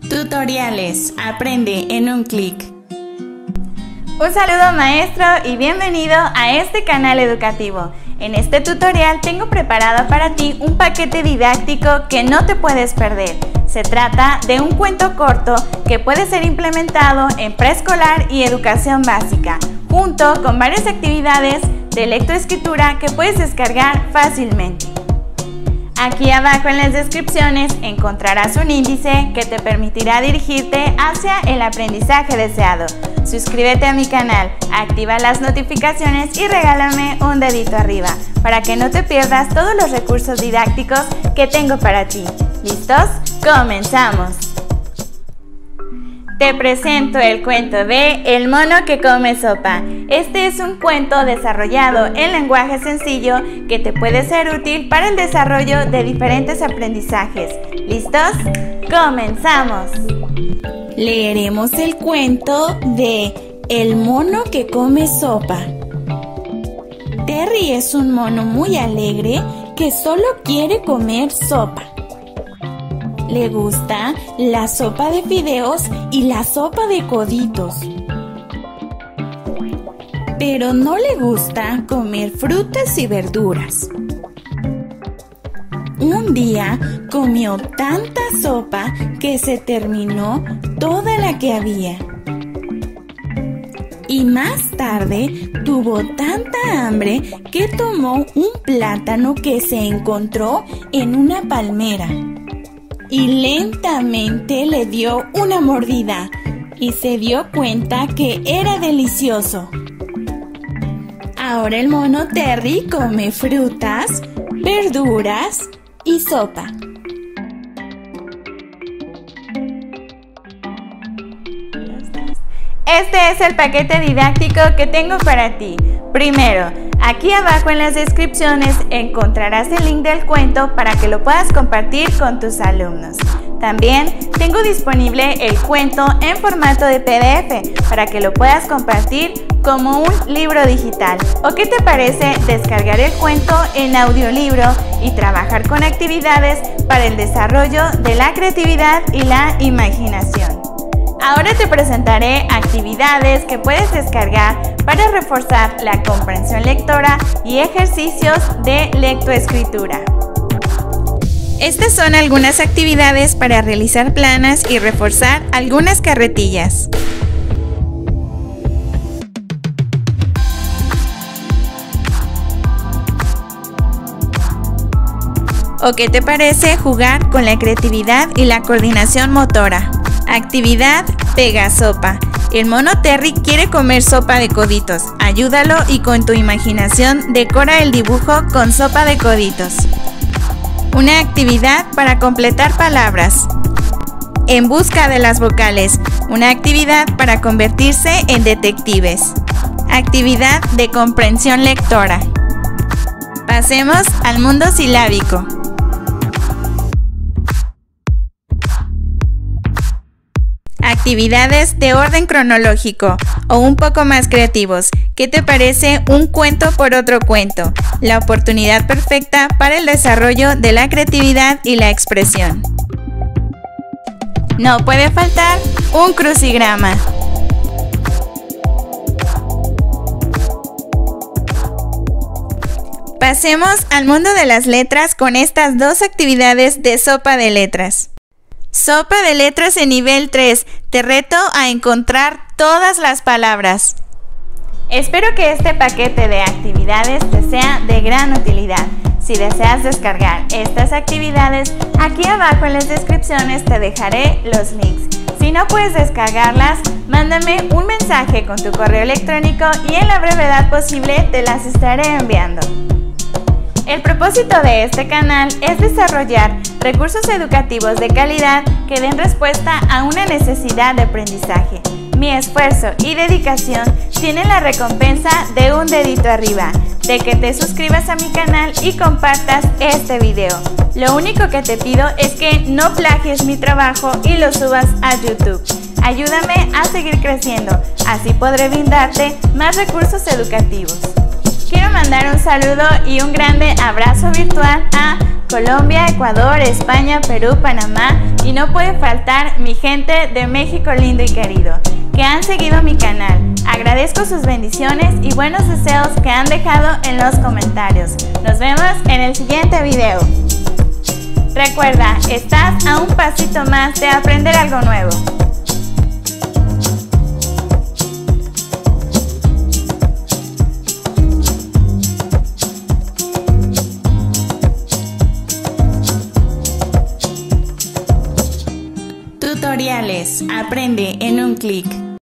Tutoriales. Aprende en un clic. Un saludo maestro y bienvenido a este canal educativo. En este tutorial tengo preparado para ti un paquete didáctico que no te puedes perder. Se trata de un cuento corto que puede ser implementado en preescolar y educación básica, junto con varias actividades de lectoescritura que puedes descargar fácilmente. Aquí abajo en las descripciones encontrarás un índice que te permitirá dirigirte hacia el aprendizaje deseado. Suscríbete a mi canal, activa las notificaciones y regálame un dedito arriba para que no te pierdas todos los recursos didácticos que tengo para ti. ¿Listos? ¡Comenzamos! Te presento el cuento de El mono que come sopa. Este es un cuento desarrollado en lenguaje sencillo que te puede ser útil para el desarrollo de diferentes aprendizajes. ¿Listos? ¡Comenzamos! Leeremos el cuento de El mono que come sopa. Terry es un mono muy alegre que solo quiere comer sopa. Le gusta la sopa de fideos y la sopa de coditos. Pero no le gusta comer frutas y verduras. Un día comió tanta sopa que se terminó toda la que había. Y más tarde tuvo tanta hambre que tomó un plátano que se encontró en una palmera. Y lentamente le dio una mordida y se dio cuenta que era delicioso. Ahora el mono Terry come frutas, verduras y sopa. Este es el paquete didáctico que tengo para ti. Primero, aquí abajo en las descripciones encontrarás el link del cuento para que lo puedas compartir con tus alumnos. También tengo disponible el cuento en formato de PDF para que lo puedas compartir como un libro digital. ¿O qué te parece descargar el cuento en audiolibro y trabajar con actividades para el desarrollo de la creatividad y la imaginación? Ahora te presentaré actividades que puedes descargar para reforzar la comprensión lectora y ejercicios de lectoescritura. Estas son algunas actividades para realizar planas y reforzar algunas carretillas. ¿O qué te parece jugar con la creatividad y la coordinación motora? Actividad Pega Sopa. El mono Terry quiere comer sopa de coditos. Ayúdalo y con tu imaginación decora el dibujo con sopa de coditos. Una actividad para completar palabras. En busca de las vocales. Una actividad para convertirse en detectives. Actividad de comprensión lectora. Pasemos al mundo silábico. Actividades de orden cronológico o un poco más creativos. ¿Qué te parece un cuento por otro cuento? La oportunidad perfecta para el desarrollo de la creatividad y la expresión. No puede faltar un crucigrama. Pasemos al mundo de las letras con estas dos actividades de sopa de letras. Sopa de letras en nivel 3. Te reto a encontrar todas las palabras. Espero que este paquete de actividades te sea de gran utilidad. Si deseas descargar estas actividades, aquí abajo en las descripciones te dejaré los links. Si no puedes descargarlas, mándame un mensaje con tu correo electrónico y en la brevedad posible te las estaré enviando. El propósito de este canal es desarrollar recursos educativos de calidad que den respuesta a una necesidad de aprendizaje. Mi esfuerzo y dedicación tienen la recompensa de un dedito arriba, de que te suscribas a mi canal y compartas este video. Lo único que te pido es que no plagies mi trabajo y lo subas a YouTube. Ayúdame a seguir creciendo, así podré brindarte más recursos educativos. Quiero quiero mandar un saludo y un grande abrazo virtual a Colombia, Ecuador, España, Perú, Panamá y no puede faltar mi gente de México lindo y querido, que han seguido mi canal. Agradezco sus bendiciones y buenos deseos que han dejado en los comentarios. Nos vemos en el siguiente video. Recuerda, estás a un pasito más de aprender algo nuevo. Tutoriales. Aprende en un clic.